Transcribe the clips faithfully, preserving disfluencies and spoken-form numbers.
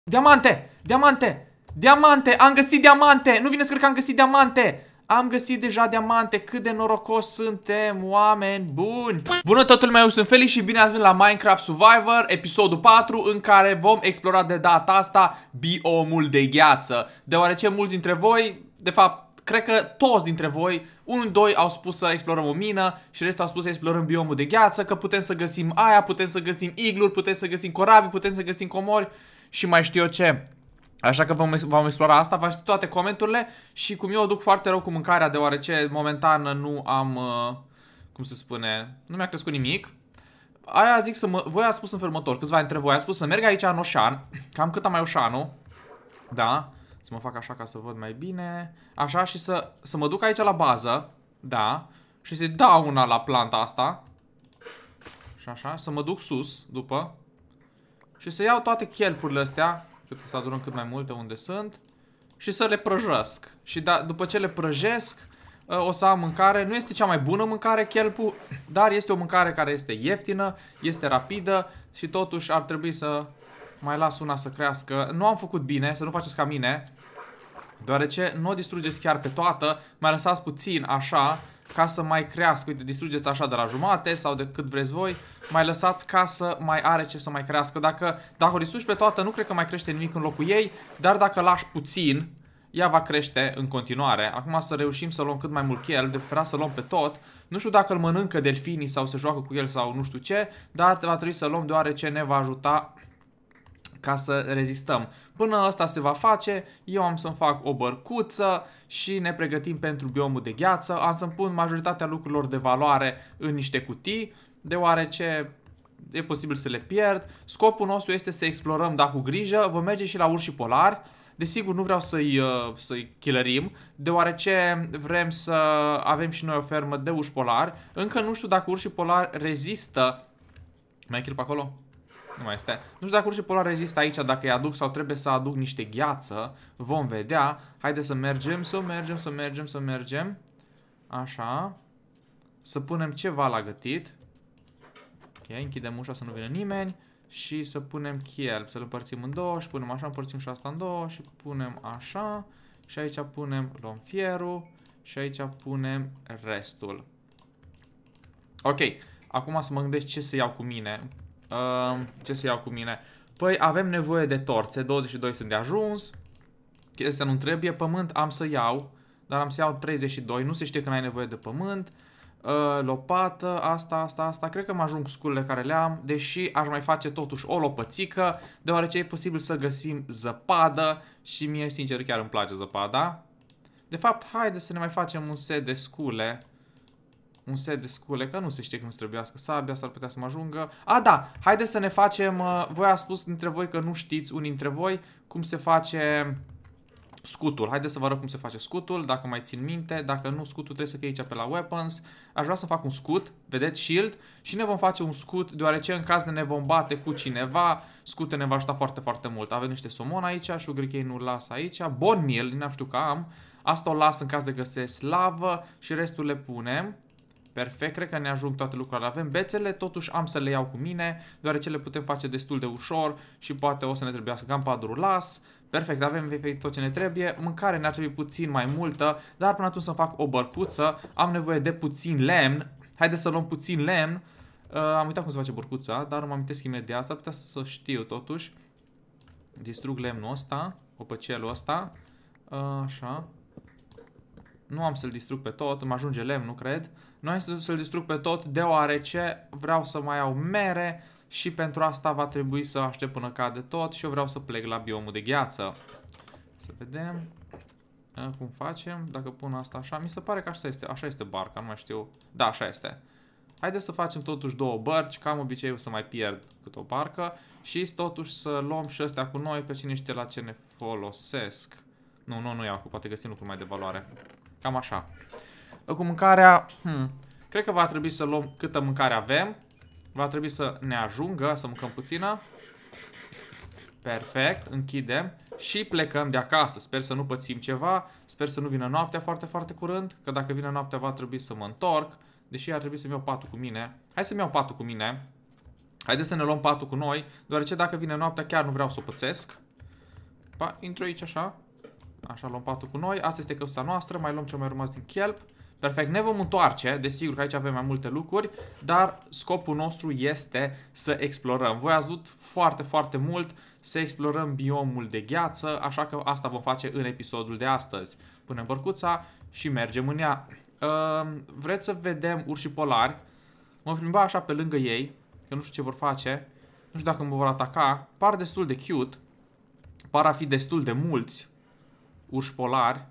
Diamante! Diamante! Diamante! Am găsit diamante! Nu vine să cred că am găsit diamante! Am găsit deja diamante, cât de norocos suntem, oameni buni! Bună toată lumea, eu sunt Felix și bine ați venit la Minecraft Survivor, episodul patru, în care vom explora de data asta biomul de gheață. Deoarece mulți dintre voi, de fapt, cred că toți dintre voi, unul, doi au spus să explorăm o mină și restul au spus să explorăm biomul de gheață, că putem să găsim aia, putem să găsim igluri, putem să găsim corabii, putem să găsim comori și mai știu eu ce. Așa că vom, vom explora asta, v-aș ști toate comenturile și cum eu o duc foarte rău cu mâncarea, deoarece momentan nu am, uh, cum se spune, nu mi-a crescut nimic. Aia zic să mă, voi ați spus în felul următor, câțiva dintre voi ați spus să merg aici în Oșan, cam cât am mai Oșanul, da, să mă fac așa ca să văd mai bine, așa și să, să mă duc aici la bază, da, și să-i dau una la planta asta, și așa, să mă duc sus, după, și să iau toate chelpurile astea, să adunăm cât mai multe unde sunt și să le prăjesc. Și da, după ce le prăjesc, o să am mâncare. Nu este cea mai bună mâncare chelpul, dar este o mâncare care este ieftină, este rapidă și totuși ar trebui să mai las una să crească. Nu am făcut bine, să nu faceți ca mine, deoarece nu o distrugeți chiar pe toată, mai lăsați puțin așa ca să mai crească. Uite, distrugeți așa de la jumate sau de cât vreți voi, mai lăsați ca să mai are ce să mai crească. Dacă, dacă o distrugi pe toată, nu cred că mai crește nimic în locul ei, dar dacă lași puțin, ea va crește în continuare. Acum să reușim să luăm cât mai mult chel, de preferat să luăm pe tot. Nu știu dacă îl mănâncă delfinii sau se joacă cu el sau nu știu ce, dar va trebui să luăm deoarece ne va ajuta ca să rezistăm. Până asta se va face, eu am să-mi fac o bărcuță și ne pregătim pentru biomul de gheață. Am să-mi pun majoritatea lucrurilor de valoare în niște cutii, deoarece e posibil să le pierd. Scopul nostru este să explorăm, dar cu grijă. Vom merge și la urși polari. Desigur, nu vreau să-i să-i killerim, deoarece vrem să avem și noi o fermă de urși polari. Încă nu știu dacă urșii polari rezistă. Mai e kill pe acolo? Nu mai este. Nu știu dacă urșii polari rezistă aici, dacă îi aduc sau trebuie să aduc niște gheață. Vom vedea. Haideți să mergem, să mergem, să mergem, să mergem. Așa. Să punem ceva la gătit. Ok, închidem ușa să nu vină nimeni. Și să punem chel, să-l împărțim în două și punem așa, împărțim și asta în două și punem așa. Și aici punem, luăm fierul și aici punem restul. Ok, acum să mă gândesc ce să iau cu mine. Uh, ce să iau cu mine? Păi avem nevoie de torțe, douăzeci și doi sunt de ajuns. Chestia nu trebuie, pământ am să iau, dar am să iau treizeci și doi, nu se știe când ai nevoie de pământ. Uh, lopată, asta, asta, asta, cred că mă ajung sculele care le am, deși aș mai face totuși o lopățică, deoarece e posibil să găsim zăpadă și mie sincer chiar îmi place zăpada. De fapt, haide să ne mai facem un set de scule. Un set de scule, că nu se știe când să trebuiască sabia, s-ar putea să mă ajungă. A, da, haide să ne facem, uh, voi ați spus dintre voi că nu știți, unii dintre voi, cum se face scutul. Haideți să vă arăt cum se face scutul, dacă mai țin minte. Dacă nu, scutul trebuie să fie aici pe la weapons. Aș vrea să fac un scut, vedeți, shield. Și ne vom face un scut, deoarece în caz de ne vom bate cu cineva, scutul ne va ajuta foarte, foarte mult. Avem niște somon aici, sugarcane nu-l las aici. Bone meal, n-am știu că am. Asta o las în caz de găsesc lavă și restul le punem. Perfect, cred că ne ajung toate lucrurile. Avem bețele, totuși am să le iau cu mine, deoarece le putem face destul de ușor și poate o să ne trebuiască gunpowder las. Perfect, avem tot ce ne trebuie. Mâncare ne-ar trebui puțin mai multă, dar până atunci să fac o bărcuță. Am nevoie de puțin lemn. Haideți să luăm puțin lemn. Uh, am uitat cum se face bărcuța, dar mă amintesc imediat. S-ar putea să știu totuși. Distrug lemnul ăsta, copăcelul ăsta. Uh, așa. Nu am să-l distrug pe tot, îmi ajunge lemn, nu cred. Nu am să-l distrug pe tot, deoarece vreau să mai iau mere și pentru asta va trebui să aștept până cade tot și eu vreau să plec la biomul de gheață. Să vedem cum facem, dacă pun asta așa. Mi se pare că așa este, așa este barca, nu mai știu. Da, așa este. Haideți să facem totuși două bărci, ca am obiceiul să mai pierd cât o barcă și totuși să luăm și astea cu noi, că cine știe la ce ne folosesc. Nu, nu, nu iau, că poate găsim lucruri mai de valoare. Cam așa. Cu mâncarea, hmm, cred că va trebui să luăm câtă mâncare avem. Va trebui să ne ajungă, să mâncăm puțină. Perfect, închidem și plecăm de acasă. Sper să nu pățim ceva, sper să nu vină noaptea foarte, foarte curând, că dacă vine noaptea va trebui să mă întorc, deși ar trebui să-mi iau patul cu mine. Hai să-mi iau patul cu mine. Haideți să ne luăm patul cu noi, deoarece dacă vine noaptea chiar nu vreau să o pățesc. Pa, intru aici așa. Așa, luăm patul cu noi. Asta este căsuța noastră. Mai luăm ce mai rămas din chelp. Perfect, ne vom întoarce. Desigur că aici avem mai multe lucruri. Dar scopul nostru este să explorăm. Voi ați văzut foarte, foarte mult să explorăm biomul de gheață. Așa că asta vom face în episodul de astăzi. Punem bărcuța și mergem în ea. Uh, vreți să vedem urși polari? Mă plimba așa pe lângă ei. Că nu știu ce vor face. Nu știu dacă mă vor ataca. Par destul de cute. Par a fi destul de mulți urși polari.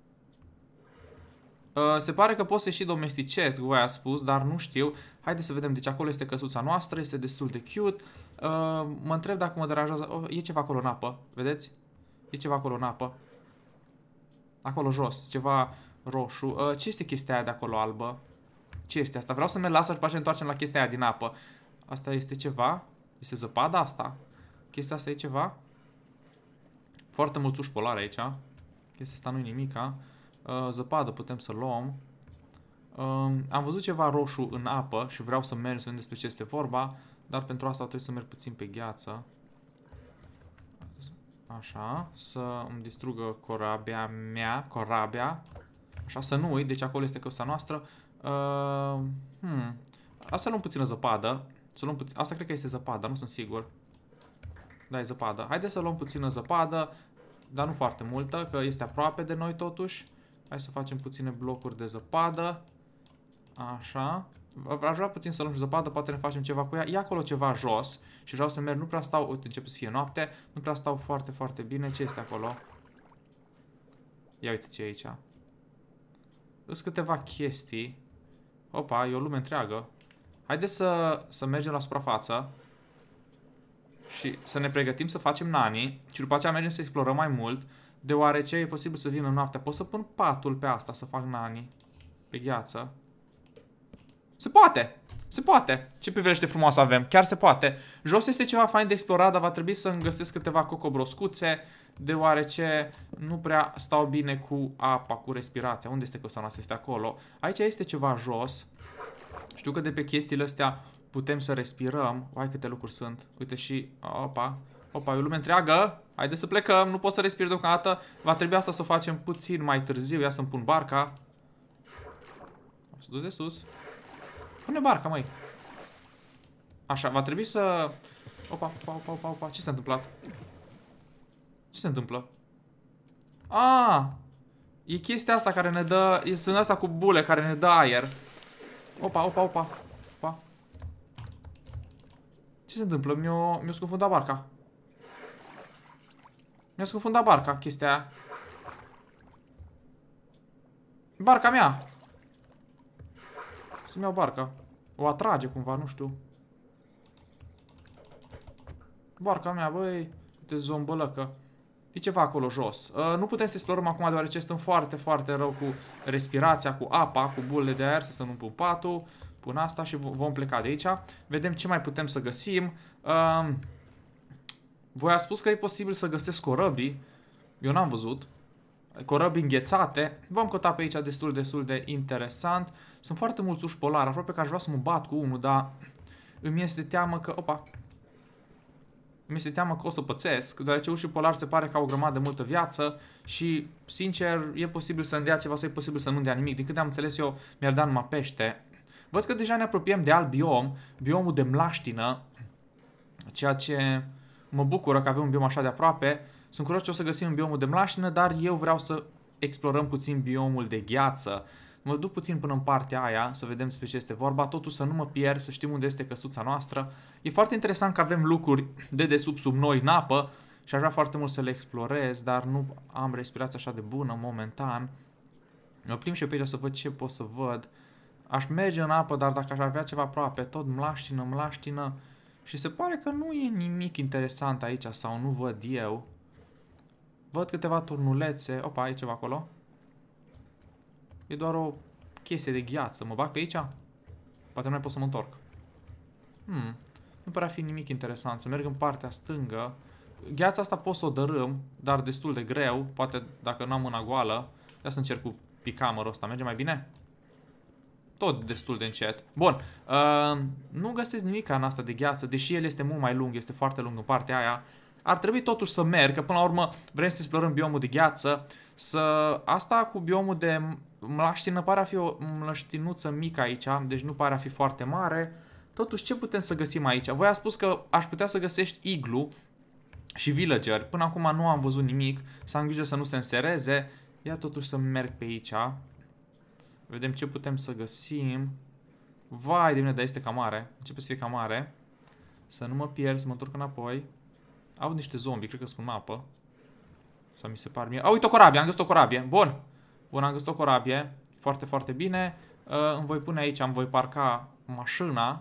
Uh, se pare că pot să și domesticesc, voi a spus, dar nu știu. Haideți să vedem. Deci acolo este căsuța noastră. Este destul de cute. Uh, mă întreb dacă mă deranjează. Oh, e ceva acolo în apă. Vedeți? E ceva acolo în apă. Acolo jos. Ceva roșu. Uh, ce este chestia aia de acolo albă? Ce este asta? Vreau să merg la asta și după aceea ne întoarcem la chestia aia din apă. Asta este ceva? Este zăpada asta? Chestia asta e ceva? Foarte mulți uși polari aici. Chestia asta nu-i nimica. Uh, zăpadă putem să luăm. Uh, am văzut ceva roșu în apă și vreau să merg să vedem despre ce este vorba. Dar pentru asta trebuie să merg puțin pe gheață. Așa. Să îmi distrugă corabia mea. Corabia. Așa, să nu uit. Deci acolo este căsuța noastră. Uh, hmm. Asta luăm puțină zăpadă. Să luăm puțin... Asta cred că este zăpadă, nu sunt sigur. Da, e zăpadă. Haideți să luăm puțină zăpadă. Dar nu foarte multă, că este aproape de noi totuși. Hai să facem puține blocuri de zăpadă. Așa. Aș vrea puțin să luăm zăpadă, poate ne facem ceva cu ea. E acolo ceva jos și vreau să merg. Nu prea stau, uite, începe să fie noapte. Nu prea stau foarte, foarte bine. Ce este acolo? Ia uite ce e aici. Sunt câteva chestii. Opa, e o lume întreagă. Haideți să, să mergem la suprafață. Și să ne pregătim să facem nani. Și după aceea mergem să explorăm mai mult. Deoarece e posibil să vină noaptea. Pot să pun patul pe asta să fac nani. Pe gheață. Se poate! Se poate! Ce privește frumoasă avem. Chiar se poate. Jos este ceva fain de explorat, dar va trebui să îmi găsesc câteva cocobroscuțe. Deoarece nu prea stau bine cu apa, cu respirația. Unde este căsuța noastră? Este acolo. Aici este ceva jos. Știu că de pe chestiile astea putem să respirăm. Uai, câte lucruri sunt. Uite și... Opa. Opa, e o lume întreagă. Haideți să plecăm. Nu pot să respir deocamdată. Va trebui asta să o facem puțin mai târziu. Ia să-mi pun barca. O să duc de sus. Pune barca, măi. Așa, va trebui să... Opa, opa, opa, opa, opa. Ce s-a întâmplat? Ce se întâmplă? Ah! E chestia asta care ne dă... Sunt asta cu bule care ne dă aer. Opa, opa, opa. Opa. Ce se întâmplă? Mi-o mi-o scufundat barca. Mi-a scufundat barca, chestia aia. Barca mea! Să-mi iau barca. O atrage cumva, nu știu. Barca mea, băi. Uite, zombălăcă. E ceva acolo jos. Uh, nu putem să explorăm acum deoarece stăm foarte, foarte rău cu respirația, cu apa, cu bulele de aer. Să nu pun patul. Pun asta și vom pleca de aici. Vedem ce mai putem să găsim. Uh, voi a spus că e posibil să găsesc corăbii. Eu n-am văzut. Corăbii înghețate. Vom căuta pe aici destul, destul de interesant. Sunt foarte mulți uși polari. Aproape că aș vrea să mă bat cu unul, dar îmi este teamă că... Opa! Mi este teamă că o să pățesc, deoarece ușii polari se pare că au o grămadă de multă viață și, sincer, e posibil să-mi dea ceva sau e posibil să nu dea nimic. Din câte am înțeles eu, mi-ar da numai pește. Văd că deja ne apropiem de alt biom, biomul de mlaștină, ceea ce mă bucură că avem un biom așa de aproape. Sunt curios ce o să găsim în biomul de mlaștină, dar eu vreau să explorăm puțin biomul de gheață. Mă duc puțin până în partea aia, să vedem despre ce este vorba, totuși să nu mă pierd, să știm unde este căsuța noastră. E foarte interesant că avem lucruri de desubt sub noi în apă și aș vrea foarte mult să le explorez, dar nu am respirație așa de bună momentan. Mă plimb și eu pe aici să văd ce pot să văd. Aș merge în apă, dar dacă aș avea ceva aproape, tot mlaștină, mlaștină. Și se pare că nu e nimic interesant aici sau nu văd eu. Văd câteva turnulețe. Opa, e ceva acolo. E doar o chestie de gheață. Mă bag pe aici? Poate nu mai pot să mă întorc. Hmm. Nu pare a fi nimic interesant. Să merg în partea stângă. Gheața asta pot să o dărâm, dar destul de greu. Poate dacă nu am mâna goală. Ia să încerc cu picamărul ăsta. Merge mai bine? Tot destul de încet. Bun. Uh, nu găsesc nimic în asta de gheață. Deși el este mult mai lung. Este foarte lung în partea aia. ar trebui totuși să merg, că până la urmă vrem să explorăm biomul de gheață. Să... Asta cu biomul de mlaștină pare a fi o mlăștinuță mică aici, deci nu pare a fi foarte mare. Totuși, ce putem să găsim aici? Voi ați spus că aș putea să găsești iglu și villager. Până acum nu am văzut nimic, să am grijă să nu se însereze. Ia totuși să merg pe aici. Vedem ce putem să găsim. Vai de mine, dar este cam mare. Începe să fie cam mare. Să nu mă pierd, să mă întorc înapoi. Au niște zombi, cred că sunt în apă. Sau mi se par mie. A, uite o corabie, am găsit o corabie. Bun. Bun, am găsit o corabie. Foarte, foarte bine. Uh, îmi voi pune aici, îmi voi parca mașina.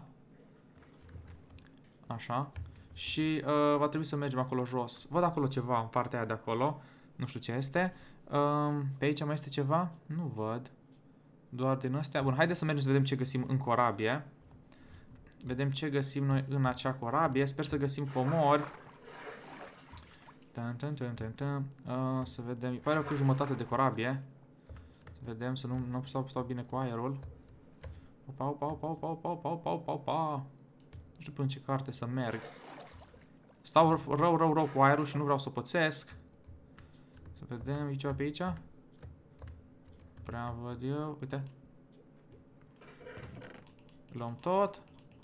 Așa. Și uh, va trebui să mergem acolo jos. Văd acolo ceva în partea aia de acolo. Nu știu ce este. Uh, pe aici mai este ceva? Nu văd. Doar din astea. Bun, haideți să mergem să vedem ce găsim în corabie. Vedem ce găsim noi în acea corabie. Sper să găsim comori. Tan, tan, tan, tan, tan. Uh, să vedem. Pare o fi jumătate de corabie. Să vedem, să nu, nu stau, stau bine cu aerul. Opa, opa, opa, opa, opa, opa, opa, opa, opa. Nu știu până în ce carte să merg. Stau rău, rău, rău cu aerul și nu vreau să o pățesc. Să vedem, e ceva pe aici? Prea văd eu, uite. Luăm tot.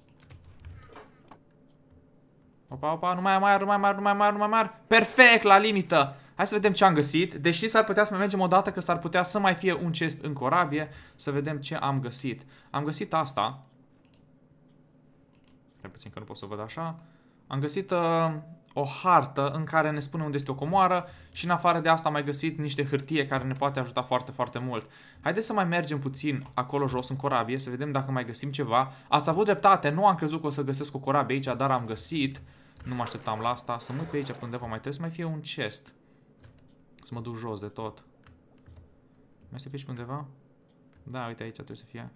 Opa, opa, nu mai am aer, nu mai am aer, nu mai am aer, nu mai am aer. Perfect, la limită. Hai să vedem ce am găsit. Deși s-ar putea să mai mergem o dată, că s-ar putea să mai fie un chest în corabie. Să vedem ce am găsit. Am găsit asta. Mai puțin că nu pot să văd așa. Am găsit uh, o hartă în care ne spune unde este o comoară. Și în afară de asta am mai găsit niște hârtie care ne poate ajuta foarte, foarte mult. Haideți să mai mergem puțin acolo jos în corabie. Să vedem dacă mai găsim ceva. Ați avut dreptate, nu am crezut că o să găsesc o corabie aici, dar am găsit. Nu mă așteptam la asta. Să mă uit pe aici pe undeva. Mai trebuie să mai fie un chest. Să mă duc jos de tot. Mai este pe aici pe undeva? Da, uite aici trebuie să fie.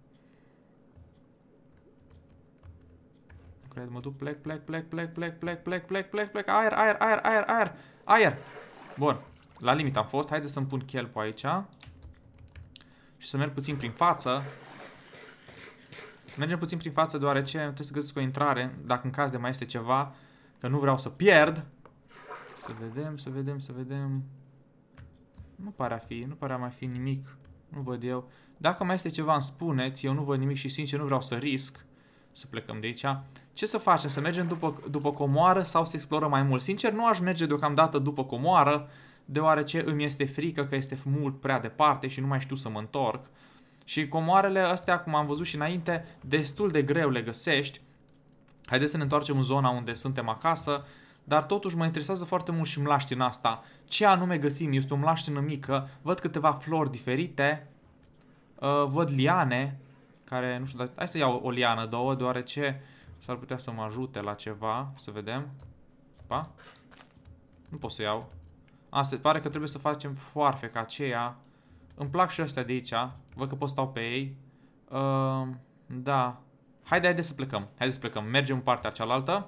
Cred, mă duc, plec, plec, plec, plec, plec, plec, plec, plec, plec, plec, aer, aer, aer, aer, aer, aer. Bun, la limit am fost. Haideți să-mi pun chelpul aici. Și să merg puțin prin față. Mergem puțin prin față deoarece trebuie să găsesc o intrare, dacă în caz de mai este ceva, că nu vreau să pierd. Să vedem, să vedem, să vedem. Nu pare a fi, nu pare a mai fi nimic. Nu văd eu. Dacă mai este ceva, îmi spuneți. Eu nu văd nimic și sincer nu vreau să risc să plecăm de aici. Ce să facem? Să mergem după, după comoară sau să explorăm mai mult? Sincer, nu aș merge deocamdată după comoară, deoarece îmi este frică că este mult prea departe și nu mai știu să mă întorc. Și comoarele astea, cum am văzut și înainte, destul de greu le găsești. Haideți să ne întoarcem în zona unde suntem acasă. Dar totuși mă interesează foarte mult și mlaștina asta. Ce anume găsim? Este o mlaștină mică. Văd câteva flori diferite. Uh, văd liane. Care, nu știu, dar hai să iau o liană, două, deoarece s-ar putea să mă ajute la ceva. Să vedem. Pa. Nu pot să iau. A, se pare că trebuie să facem foarfe ca aceea. Îmi plac și astea de aici. Văd că pot stau pe ei. Uh, da. Haide, haide să plecăm. Haide să plecăm. Mergem în partea cealaltă.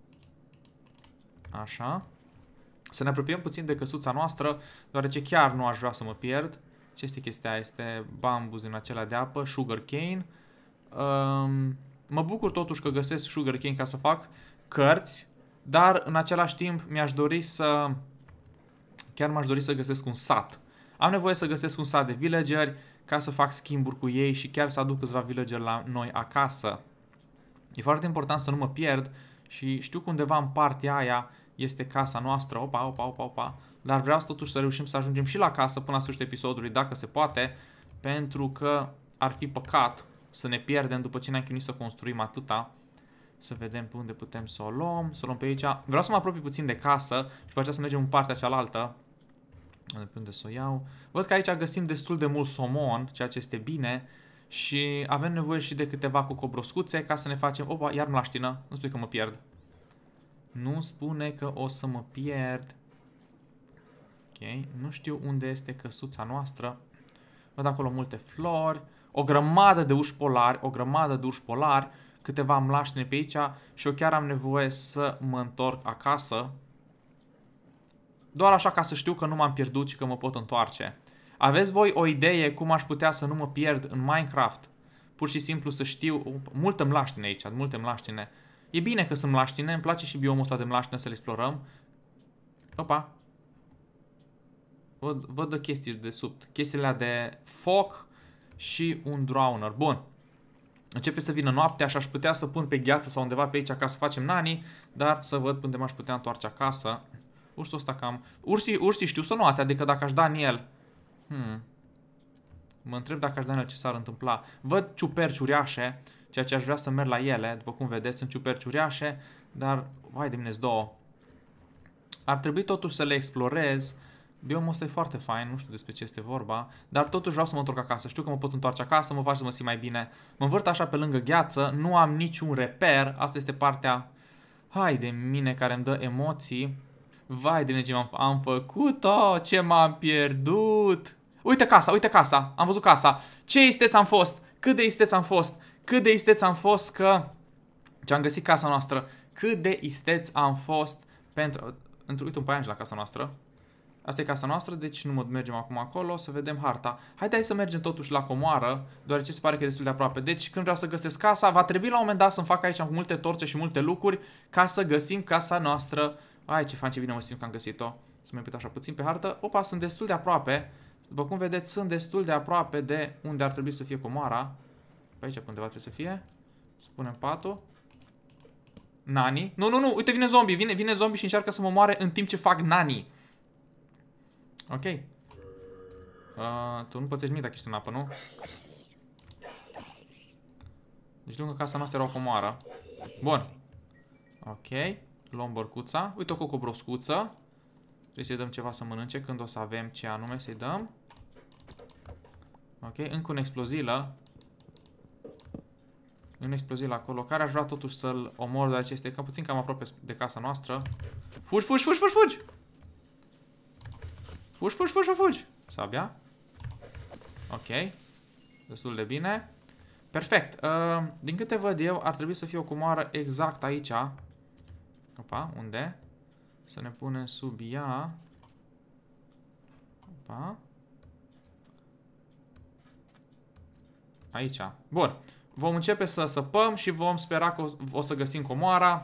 Așa. Să ne apropiem puțin de căsuța noastră, deoarece chiar nu aș vrea să mă pierd. Ce este chestia? Este bambuz în acela de apă, sugarcane. Um, mă bucur totuși că găsesc sugarcane ca să fac cărți, dar în același timp mi-aș dori să... Chiar m-aș dori să găsesc un sat. Am nevoie să găsesc un sat de villageri ca să fac schimburi cu ei și chiar să aduc câțiva villageri la noi acasă. E foarte important să nu mă pierd și știu că undeva în partea aia este casa noastră. Opa, opa, opa, opa. Dar vreau totuși să reușim să ajungem și la casă până la sfârșitul episodului, dacă se poate, pentru că ar fi păcat să ne pierdem după ce ne-am chinuit să construim atâta. Să vedem pe unde putem să o luăm. Să o luăm pe aici. Vreau să mă apropii puțin de casă și după aceea să mergem în partea cealaltă. Pe unde să o iau. Văd că aici găsim destul de mult somon, ceea ce este bine. Și avem nevoie și de câteva cocobroscuțe ca să ne facem... Opa, iar mlaștină. Nu spune că mă pierd. Nu spune că o să mă pierd. Ok, nu știu unde este căsuța noastră. Văd acolo multe flori. O grămadă de uși polari. O grămadă de uși polari. Câteva mlaștine pe aici. Și eu chiar am nevoie să mă întorc acasă. Doar așa ca să știu că nu m-am pierdut și că mă pot întoarce. Aveți voi o idee cum aș putea să nu mă pierd în Minecraft? Pur și simplu să știu... Multă mlaștine aici, multe mlaștine. E bine că sunt mlaștine, îmi place și biomul ăsta de mlaștină să le explorăm. Opa. Văd, văd chestii de sub. Chestiile de foc și un drowner. Bun. Începe să vină noaptea și aș putea să pun pe gheață sau undeva pe aici ca să facem nani, dar să văd unde m-aș putea întoarce acasă. Ursul ăsta cam... Ursii, ursii știu să noate, adică dacă aș da în el... Hmm. Mă întreb dacă aș da în el ce s-ar întâmpla. Văd ciuperci uriașe, ceea ce aș vrea să merg la ele. După cum vedeți, sunt ciuperci uriașe, dar... Vai de mine, două. Ar trebui totuși să le explorez. Biomul ăsta e foarte fain, nu știu despre ce este vorba, dar totuși vreau să mă întorc acasă. Știu că mă pot întoarce acasă, mă face să mă simt mai bine. Mă învârt așa pe lângă gheață, nu am niciun reper. Asta este partea, hai de mine, care îmi dă emoții. Vai de mine ce am, am făcut-o, ce m-am pierdut. Uite casa, uite casa, am văzut casa. Ce isteț am fost, cât de isteț am fost, cât de isteț am fost că... Ce am găsit casa noastră, cât de isteț am fost pentru... Uite un paianj la casa noastră. Asta e casa noastră, deci nu mergem acum acolo, să vedem harta. Haideți să mergem totuși la comoară, deoarece se pare că e destul de aproape. Deci când vreau să găsesc casa, va trebui la un moment dat să-mi fac aici cu multe torțe și multe lucruri ca să găsim casa noastră. Ai, ce fain, ce bine mă simt că am găsit-o. Să mă uit așa puțin pe hartă. Opa, sunt destul de aproape. După cum vedeți, sunt destul de aproape de unde ar trebui să fie comoara. Pe aici, pe undeva trebuie să fie. Spunem patul. Nani. Nu, nu, nu, uite, vine zombie, vine, vine zombie și încearcă să mă moare în timp ce fac nani. Ok. Uh, tu nu pățești nimic dacă ești în apă, nu? Deci lângă casa noastră era o comoară. Bun. Ok. Luăm bărcuța. Uite o cocobroscuță. Trebuie să-i dăm ceva să mănânce când o să avem ce anume să-i dăm. Ok. Încă un explozilă. Un explozil acolo, care aș vrea totuși să-l omor, deoarece este cam puțin cam aproape de casa noastră. Fugi, fugi, fugi, fugi, fugi! Fugi, fugi, fugi, fugi! Sabia. Ok. Destul de bine. Perfect. Uh, din câte văd eu, ar trebui să fie o comoară exact aici. Opa, unde? Să ne punem sub ea. Opa. Aici. Bun. Vom începe să săpăm și vom spera că o, o să găsim comoara.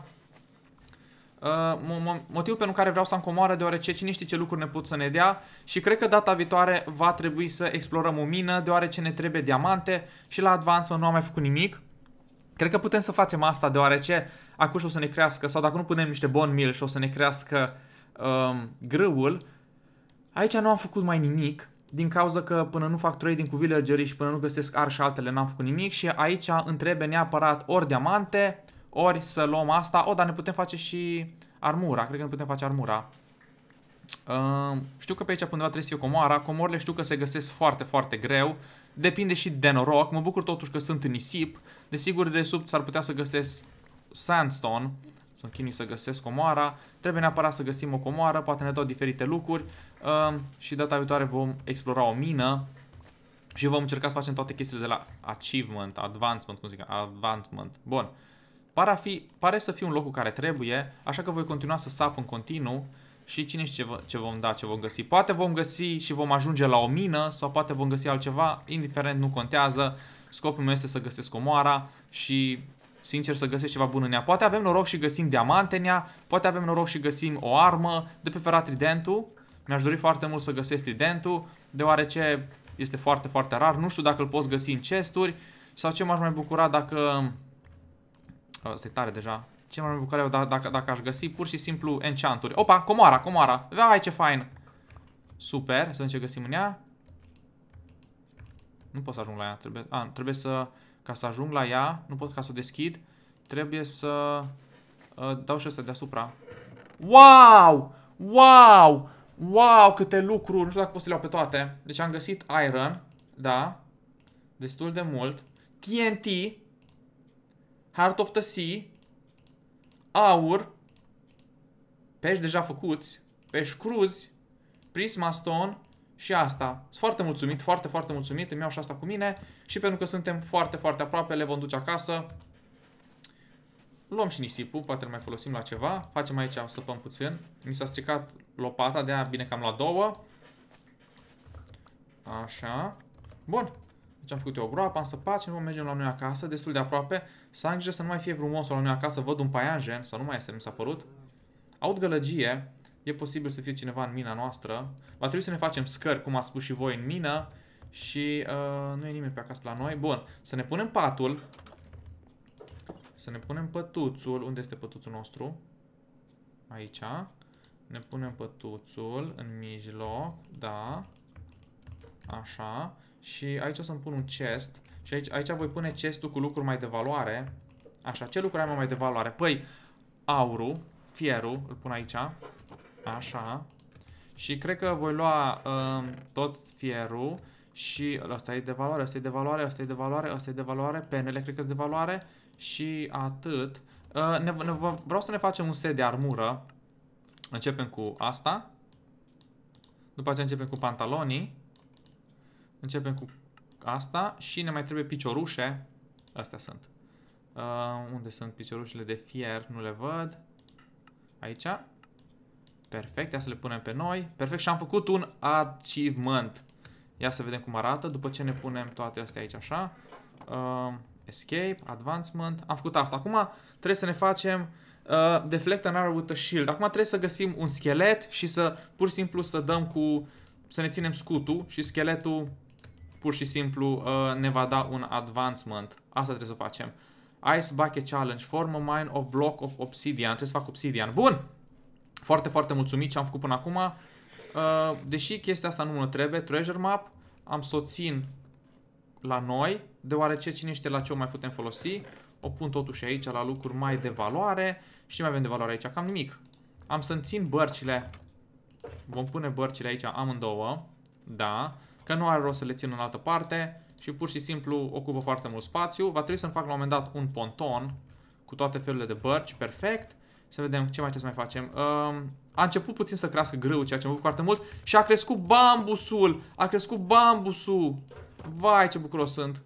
Uh, motivul pentru care vreau să am comoară, deoarece cine știe ce lucruri ne pot să ne dea. Și cred că data viitoare va trebui să explorăm o mină, deoarece ne trebuie diamante. Și la Advancement nu am mai făcut nimic. Cred că putem să facem asta, deoarece acum o să ne crească, sau dacă nu punem niște bone meal și o să ne crească um, grâul. Aici nu am făcut mai nimic, din cauza că până nu fac trading cu villagerii și până nu găsesc ar și altele n-am făcut nimic. Și aici îmi trebuie neapărat ori diamante, ori să luăm asta. O, dar ne putem face și armura, cred că ne putem face armura. Uh, știu că pe aici undeva trebuie să fie comoara. Comorile știu că se găsesc foarte, foarte greu. Depinde și de noroc. Mă bucur totuși că sunt în nisip. Desigur, de sub s-ar putea să găsesc sandstone. Să chinui să găsesc comoara. Trebuie neapărat să găsim o comoară. Poate ne dau diferite lucruri. Uh, și data viitoare vom explora o mină. Și vom încerca să facem toate chestiile de la achievement, advancement, cum zic, advancement. Bun. Pare, a fi, pare să fie un loc cu care trebuie, așa că voi continua să sap în continuu. Și cine știe ce, ce vom da, ce vom găsi. Poate vom găsi și vom ajunge la o mină, sau poate vom găsi altceva, indiferent, nu contează. Scopul meu este să găsesc comoara și, sincer, să găsesc ceva bun în ea. Poate avem noroc și găsim diamante în ea, poate avem noroc și găsim o armă, de preferat tridentul. Mi-aș dori foarte mult să găsesc tridentul, deoarece este foarte, foarte rar. Nu știu dacă îl poți găsi în chesturi sau ce m-aș mai bucura dacă... Asta e tare deja. Ce m-ar bucura eu dacă, dacă aș găsi pur și simplu enchanturi. Opa, comoara, comoara. Vai, ce fain. Super, să vedem ce găsim în ea. Nu pot să ajung la ea. Trebuie, a, trebuie să, ca să ajung la ea, nu pot ca să o deschid. Trebuie să uh, dau și ăsta deasupra. Wow! Wow! Wow, câte lucruri. Nu știu dacă pot să le iau pe toate. Deci am găsit iron. Da. Destul de mult. T N T. Heart of the Sea. Aur. Pești deja făcuți. Pești cruzi. Prisma stone. Și asta. Sunt foarte mulțumit, foarte, foarte mulțumit. Îmi iau și asta cu mine. Și pentru că suntem foarte, foarte aproape, le vom duce acasă. Luăm și nisipul, poate îl mai folosim la ceva. Facem aici, săpăm puțin. Mi s-a stricat lopata, de-aia bine că am luat două. Așa. Bun. Deci am făcut eu o groapă, am săpat și nu mergem la noi acasă, destul de aproape. Să am grijă să nu mai fie vreun monstru la noi acasă, văd un paianjen, sau nu mai este, mi s-a părut. Aud gălăgie, e posibil să fie cineva în mina noastră. Va trebui să ne facem scări, cum a spus și voi, în mină. Și uh, nu e nimeni pe acasă la noi. Bun, să ne punem patul. Să ne punem pătuțul. Unde este pătuțul nostru? Aici. Ne punem pătuțul în mijloc. Da. Așa. Și aici o să-mi pun un chest. Și aici, aici voi pune chestul cu lucruri mai de valoare. Așa, ce lucruri am mai de valoare? Păi, aurul, fierul, îl pun aici. Așa. Și cred că voi lua uh, tot fierul. Și ăsta e de valoare, ăsta e de valoare, ăsta e de valoare, ăsta e de valoare. Penele cred că sunt de valoare. Și atât. Uh, ne, ne, vreau să ne facem un set de armură. Începem cu asta. După aceea începem cu pantalonii. Începem cu asta. Și ne mai trebuie piciorușe. Astea sunt. Uh, unde sunt piciorușele de fier? Nu le văd. Aici. Perfect. Ia să le punem pe noi. Perfect. Și am făcut un achievement. Ia să vedem cum arată. După ce ne punem toate astea aici așa. Uh, escape. Advancement. Am făcut asta. Acum trebuie să ne facem uh, deflect an arrow with a shield. Acum trebuie să găsim un schelet și să pur și simplu să dăm cu... Să ne ținem scutul și scheletul pur și simplu uh, ne va da un advancement. Asta trebuie să facem. Ice Bucket Challenge. Form a mine of block of obsidian. Trebuie să fac obsidian. Bun! Foarte, foarte mulțumit ce am făcut până acum. Uh, deși chestia asta nu mă trebuie. Treasure map. Am să o țin la noi. Deoarece cine știe la ce o mai putem folosi. O pun totuși aici la lucruri mai de valoare. Și ce mai avem de valoare aici? Cam nimic. Am să-mi țin bărcile. Vom pune bărcile aici amândouă. Da. Că nu are rost să le țin în altă parte. Și pur și simplu ocupă foarte mult spațiu. Va trebui să-mi fac la un moment dat un ponton. Cu toate felurile de bărci. Perfect. Să vedem ce mai trebuie să mai facem. Uh, a început puțin să crească grâu, ceea ce am văzut foarte mult. Și a crescut bambusul. A crescut bambusul. Vai, ce bucuros sunt.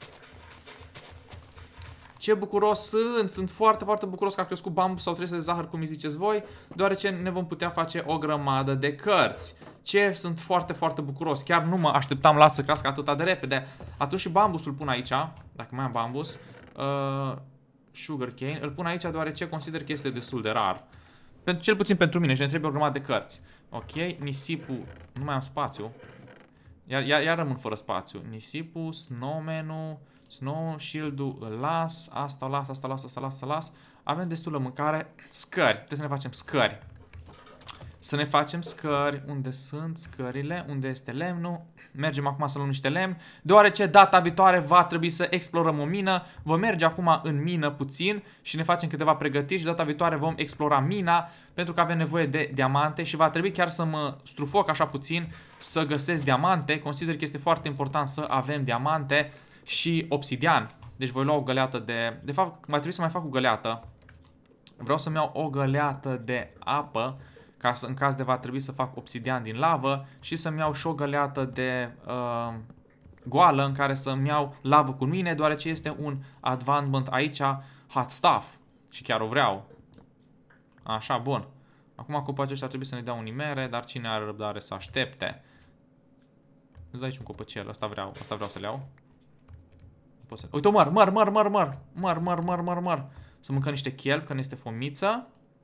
Ce bucuros sunt. Sunt foarte, foarte bucuros că a crescut bambus sau trebuie să de zahăr, cum îi ziceți voi. Deoarece ne vom putea face o grămadă de cărți. Ce sunt foarte, foarte bucuros. Chiar nu mă așteptam la să crească atât de repede. Atunci și bambusul pun aici. Dacă mai am bambus. Uh, Sugarcane. Îl pun aici deoarece consider că este destul de rar. Pentru, cel puțin pentru mine și ne trebuie o grămadă de cărți. Ok, nisipul. Nu mai am spațiu. Iar, iar, iar rămân fără spațiu. Nisipul, snowman-ul, snow shield-ul îl las. Asta o las, asta las, asta las, asta las. Avem destulă mâncare. Scări. Trebuie să ne facem scări. Să ne facem scări. Unde sunt scările? Unde este lemnul? Mergem acum să luăm niște lemn. Deoarece data viitoare va trebui să explorăm o mină. Vom merge acum în mină puțin și ne facem câteva pregătiri și data viitoare vom explora mina pentru că avem nevoie de diamante și va trebui chiar să mă strufoc așa puțin să găsesc diamante. Consider că este foarte important să avem diamante și obsidian. Deci voi lua o găleată de... De fapt, mai trebuie să mai fac o găleată. Vreau să-mi iau o găleată de apă. Ca să, în caz de va trebui să fac obsidian din lavă și să-mi iau și o găleată de uh, goală în care să-mi iau lavă cu mine, deoarece este un advancement aici, hot stuff. Și chiar o vreau. Așa, bun. Acum copacii ăștia ar trebui să ne dea unimere, dar cine are răbdare să aștepte? Îți dai aici un copăcel, ăsta vreau, ăsta vreau să le iau. Să... Uite, măr, măr, măr, măr, măr, măr, măr, măr, măr, măr. Să mâncăm niște chelp, că ne este fomiță.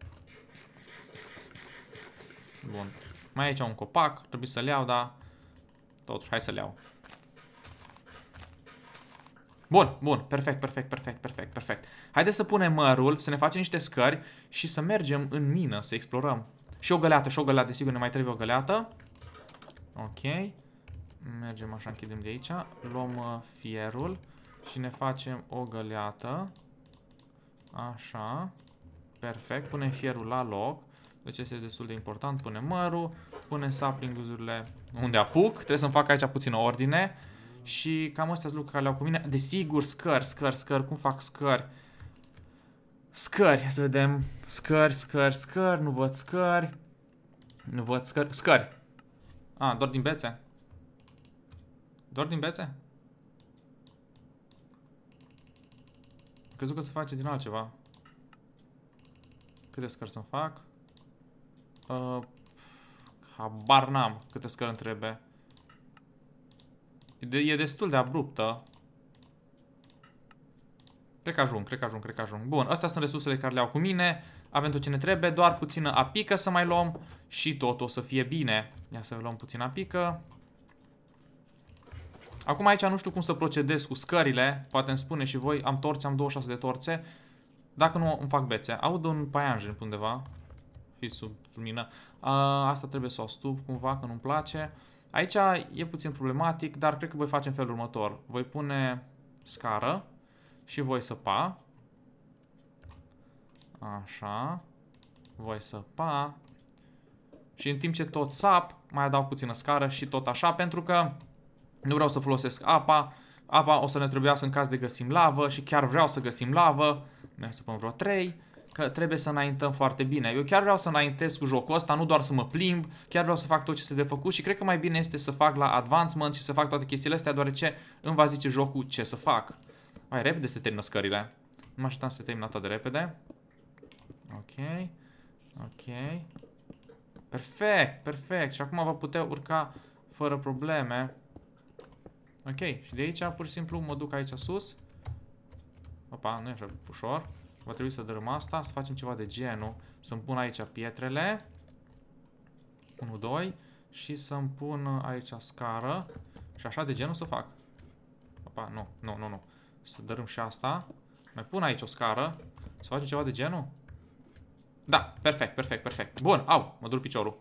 Bun. Mai aici un copac, trebuie să-l iau, dar totuși, hai să-l iau. Bun, bun, perfect, perfect, perfect, perfect, perfect. Haideți să punem mărul, să ne facem niște scări și să mergem în mină, să explorăm. Și o găleată, și o găleată, desigur ne mai trebuie o găleată. Ok. Mergem așa, închidem de aici. Luăm uh, fierul și ne facem o găleată. Așa. Perfect, punem fierul la loc. Deci este destul de important. Punem mărul, punem sapling-urile unde apuc. Trebuie să-mi fac aici puțină ordine. Și cam astea sunt lucruri care le-au cu mine. Desigur, scări, scări, scări. Cum fac scări? Scări, să vedem. Scări, scări, scări. Nu văd scări. Nu văd scări. Scări. A, doar din bețe. Doar din bețe? Am crezut că se face din altceva. Câte scări să-mi fac? Uh, habar n-am câte scări îmi trebuie. E, de, e destul de abruptă. Cred că ajung, cred că ajung, cred că ajung. Bun, astea sunt resursele care le au cu mine. Avem tot ce ne trebuie, doar puțină apică să mai luăm și tot o să fie bine. Ia să luăm puțină apică. Acum aici nu știu cum să procedez cu scările. Poate îmi spune și voi, am torțe, am douăzeci și șase de torțe. Dacă nu, îmi fac bețe. Aud un paianjen pe undeva. Fiți sub lumină. A, asta trebuie să o stup cumva, că nu-mi place. Aici e puțin problematic, dar cred că voi face în felul următor. Voi pune scară și voi săpa. Așa. Voi săpa. Și în timp ce tot sap, mai adaug puțină scară și tot așa, pentru că nu vreau să folosesc apa. Apa o să ne trebuiască în caz de găsim lavă și chiar vreau să găsim lavă. Merg să pun vreo trei. Că trebuie să înaintăm foarte bine. Eu chiar vreau să înaintez cu jocul ăsta, nu doar să mă plimb. Chiar vreau să fac tot ce se de făcut și cred că mai bine este să fac la advancement și să fac toate chestiile astea, deoarece îmi va zice jocul ce să fac. Mai repede se termină scările. Nu mă așteptam să se termină atât de repede. Ok. Ok. Perfect, perfect. Și acum va putea urca fără probleme. Ok. Și de aici pur și simplu mă duc aici sus. Opa, nu e așa ușor. Va trebui să dărâm asta, să facem ceva de genul. Să-mi pun aici pietrele. unu, doi. Și să-mi pun aici scară. Și așa de genul să fac. Opa, nu, nu, nu, nu. Să dărâm și asta. Mai pun aici o scară. Să facem ceva de genul. Da, perfect, perfect, perfect. Bun, au, mă dur piciorul.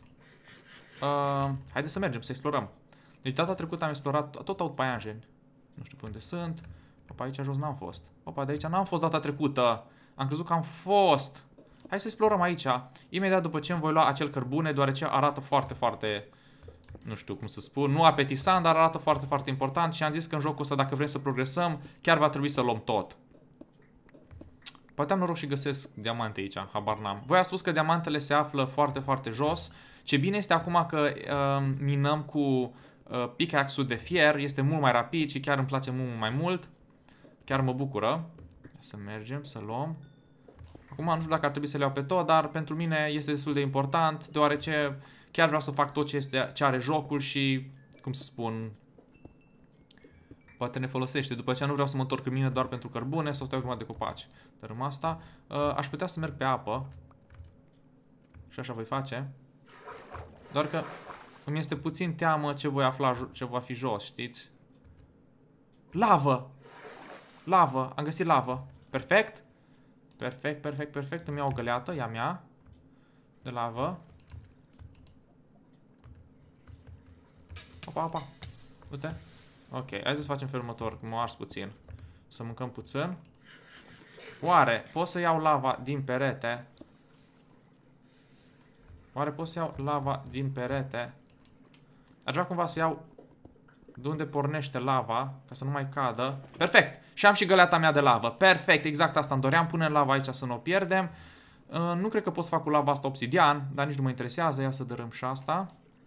Uh, haideți să mergem, să explorăm. Deci data trecută am explorat, tot aud paianjeni. Nu știu pe unde sunt. Opa, aici jos n-am fost. Opa, de aici n-am fost data trecută. Am crezut că am fost. Hai să explorăm aici. Imediat după ce îmi voi lua acel cărbune, deoarece arată foarte, foarte... Nu știu cum să spun. Nu apetisant, dar arată foarte, foarte important. Și am zis că în jocul ăsta, dacă vrem să progresăm, chiar va trebui să luăm tot. Poate am noroc și găsesc diamante aici, habar n-am. Voi a spus că diamantele se află foarte, foarte jos. Ce bine este acum că uh, minăm cu uh, pickaxe-ul de fier. Este mult mai rapid și chiar îmi place mult mai mult. Chiar mă bucură. Să mergem, să luăm. Acum nu știu dacă ar trebui să le iau pe tot, dar pentru mine este destul de important, deoarece chiar vreau să fac tot ce, este, ce are jocul și, cum să spun, poate ne folosește. După aceea nu vreau să mă întorc în mine doar pentru cărbune sau stau urmat de copaci. Dărâm asta. Uh, aș putea să merg pe apă. Și așa voi face. Doar că îmi este puțin teamă ce voi afla, ce va fi jos, știți? Lavă! Lavă! Am găsit lavă. Perfect. Perfect, perfect, perfect. Îmi iau o găleată, ea mea. De lavă. Opa, opa. Uite. Ok, hai să facem felul următor. Mă ars puțin. Să mâncăm puțin. Oare pot să iau lava din perete? Oare pot să iau lava din perete? Aș vrea cumva să iau de unde pornește lava, ca să nu mai cadă. Perfect! Și am și găleata mea de lavă. Perfect, exact asta îmi doream. Punem lava aici să nu o pierdem. Uh, nu cred că pot să fac cu lava asta obsidian, dar nici nu mă interesează. Ia să dărâm și asta.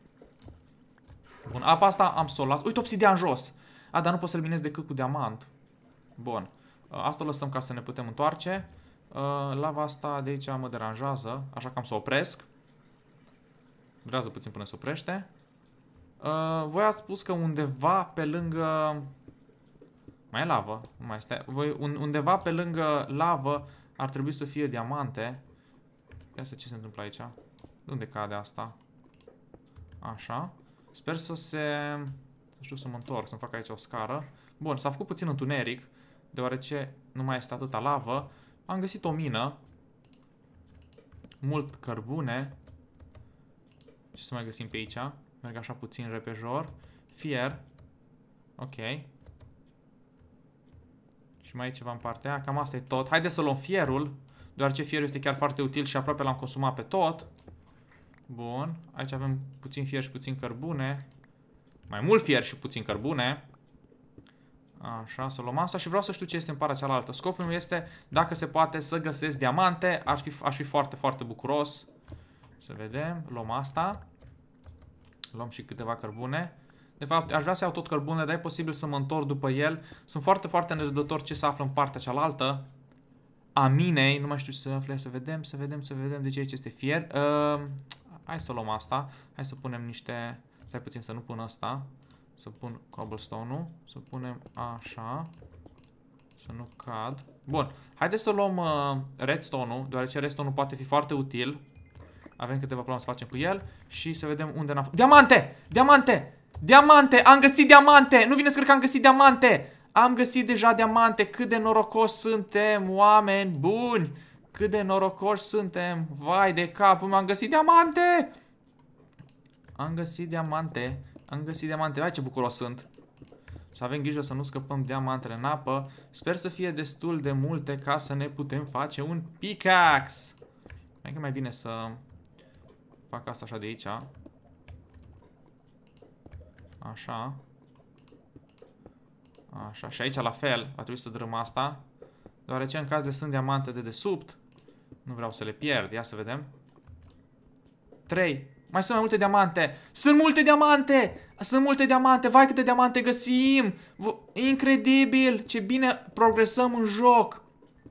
Bun, apa asta am să o las. Uite, obsidian jos! A, dar nu pot să-l minez decât cu diamant. Bun. Uh, asta o lăsăm ca să ne putem întoarce. Uh, lava asta de aici mă deranjează, așa că am să o opresc. Durează puțin până se oprește. Uh, voi ați spus că undeva pe lângă... Mai e lavă? Nu mai este. Voi, un, undeva pe lângă lavă ar trebui să fie diamante. Ia să ce se întâmplă aici. De unde cade asta? Așa. Sper să se... Să știu să mă întorc, să-mi fac aici o scară. Bun, s-a făcut puțin întuneric, deoarece nu mai este atâta lavă. Am găsit o mină. Mult cărbune. Ce să mai găsim pe aici? Merg așa puțin repejor. Fier. Ok. Și mai e ceva în partea aia. Cam asta e tot. Haideți să luăm fierul, deoarece fierul este chiar foarte util și aproape l-am consumat pe tot. Bun. Aici avem puțin fier și puțin cărbune. Mai mult fier și puțin cărbune. Așa, să luăm asta și vreau să știu ce este în partea cealaltă. Scopul meu este, dacă se poate, să găsesc diamante. Ar fi, aș fi foarte, foarte bucuros. Să vedem. Luăm asta. Luăm și câteva cărbune. De fapt, aș vrea să iau tot cărbune, dar e posibil să mă întorc după el. Sunt foarte, foarte nerăbdător ce se află în partea cealaltă a minei. Nu mai știu să afle, să vedem, să vedem, să vedem. Deci aici este fier. Uh, hai să luăm asta. Hai să punem niște... Stai puțin să nu pun asta. Să pun cobblestone-ul. Să punem așa. Să nu cad. Bun, haideți să luăm uh, redstone-ul, deoarece redstone-ul poate fi foarte util. Avem câteva plane să facem cu el. Și să vedem unde n-am... Diamante! Diamante! Diamante! Am găsit diamante! Nu vine să cred că am găsit diamante! Am găsit deja diamante! Cât de norocoși suntem, oameni buni! Cât de norocoși suntem! Vai de capul meu, am găsit diamante! Am găsit diamante! Am găsit diamante! Vai ce bucuros sunt! Să avem grijă să nu scăpăm diamantele în apă. Sper să fie destul de multe ca să ne putem face un pickaxe. Hai că mai bine să fac asta așa de aici. Așa. Așa. Și aici la fel. Va trebui să dărâm asta. Deoarece în caz de sunt diamante de desubt, nu vreau să le pierd. Ia să vedem. trei. Mai sunt mai multe diamante. Sunt multe diamante! Sunt multe diamante. Vai câte diamante găsim! Incredibil! Ce bine progresăm în joc!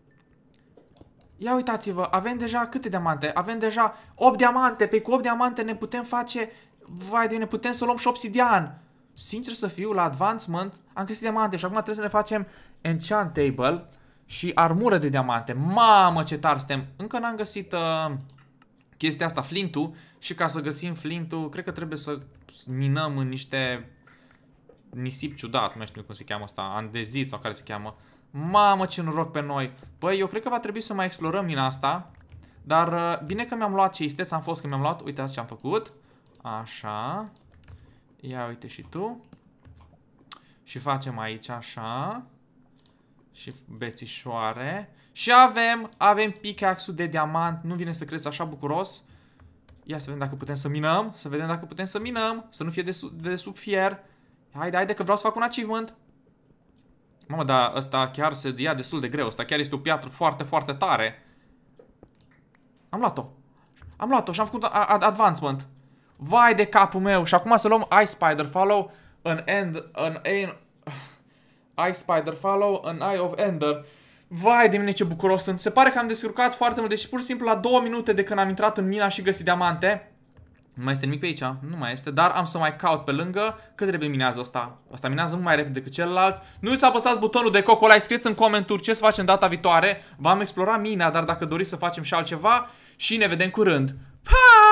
Ia uitați-vă, avem deja câte diamante? Avem deja opt diamante. Pe cu opt diamante ne putem face... Vai de ne putem să luăm și obsidian. Sincer să fiu, la advancement am găsit diamante și acum trebuie să ne facem enchant table și armură de diamante. Mamă, ce tari suntem! Încă n-am găsit uh, chestia asta, flintul. Și ca să găsim flintul, cred că trebuie să minăm în niște nisip ciudat, nu mai știu cum se cheamă asta, andezit sau care se cheamă. Mamă, ce noroc pe noi. Băi, eu cred că va trebui să mai explorăm mina asta. Dar uh, bine că mi-am luat ce isteț am fost că mi-am luat. Uitați ce am făcut. Așa. Ia uite și tu. Și facem aici așa. Și bețișoare. Și avem, avem pickaxe-ul de diamant. Nu vine să crezi așa bucuros. Ia să vedem dacă putem să minăm. Să vedem dacă putem să minăm. Să nu fie de, sub, de sub fier. Haide, haide că vreau să fac un achievement. Mamă, dar ăsta chiar se ia destul de greu. Ăsta chiar este o piatră foarte, foarte tare. Am luat-o. Am luat-o și am făcut advancement. Vai de capul meu. Și acum să luăm Ice Spider Follow an end, an, an, Ice Spider Follow an Eye of Ender. Vai de mine ce bucuros sunt. Se pare că am descurcat foarte mult. Deci pur și simplu la două minute de când am intrat în mina și găsit diamante. Nu mai este nimic pe aici. Nu mai este. Dar am să mai caut pe lângă. Cât trebuie minează ăsta? Ăsta minează mult mai repede decât celălalt. Nu uitați să apăsați butonul de coco like. Scrieți în comentarii ce să facem data viitoare. V-am explorat mina. Dar dacă doriți să facem și altceva. Și ne vedem curând. Pa!